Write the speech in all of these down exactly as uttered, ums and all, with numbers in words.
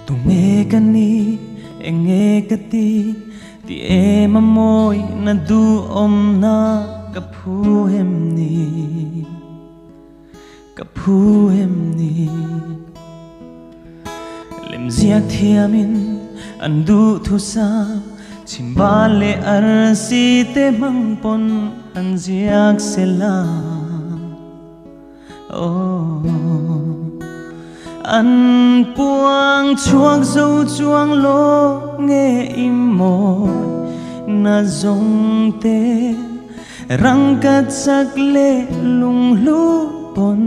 tu nghe can ni em nghe cái ti ti em mà môi na du om na cặp phu em ni cặp phu em ni lem ziak thiamin an du thu sa chim ba le ar si te mang pon an ziak se la oh an puang chuang dâu chuang lô nghe im môi na dòng tê răng cắt sắc lệ lung lu pon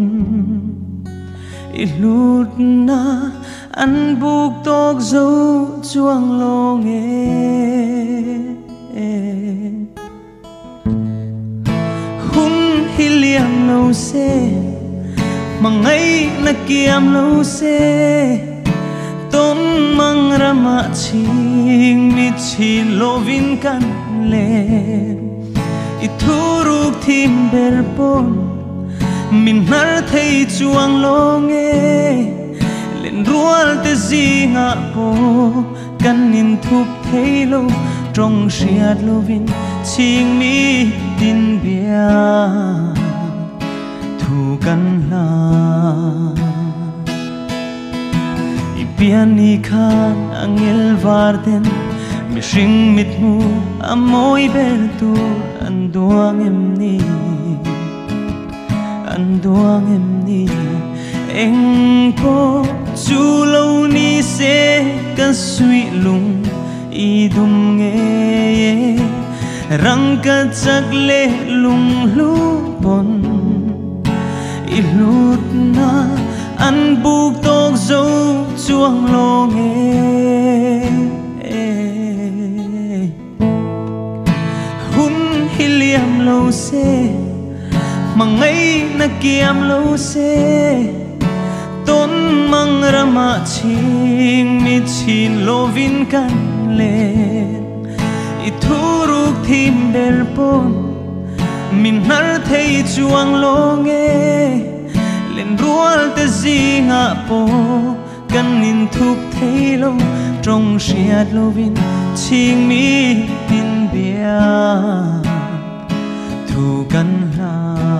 ilut na an buk tok dâu chuang lô nghe hun hiliam lâu se mang ấy na kiam lâu se tôn mang rama ching mi chin lovin kan le ituruk thim ber pon min nar thei chuang lo nge len rual te zinga po kan nin thup thei lo trong riat lovin ching mi tin bia thu kan la ipian ni khan angel varden mi ring mit mu amoy ber tu an duang em ni an duang em ni eng po chu lâu ni se ka sui lung i dum nge răng ka chak le lung lu pon i lut na an buk tok dâu chuang lo nghe hun hiliam lâu se mang ấy na kiam lâu se tôn mang rama ching mi chin lovin kan le ituruk thim ber pon min nar thei chuang lo nghe len rual te zinga po kan nin thup thei lo trong riat lovin ching mi tin bia thu kan la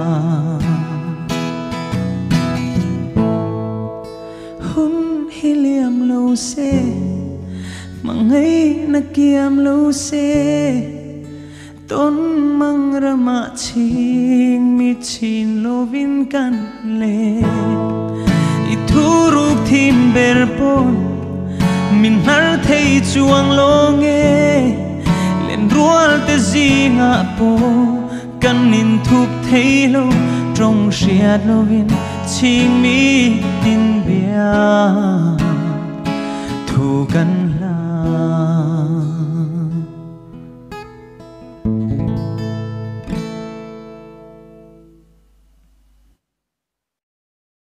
hun hiliam lâu se mang ấy na kiam lâu se tôn mang rama ching mi chin lovin kan le ituruk thim ber pon min nar thei chuang lo nge len rual te zinga po kan nin thup thei lo trong riat lovin ching mi tin bia thu kan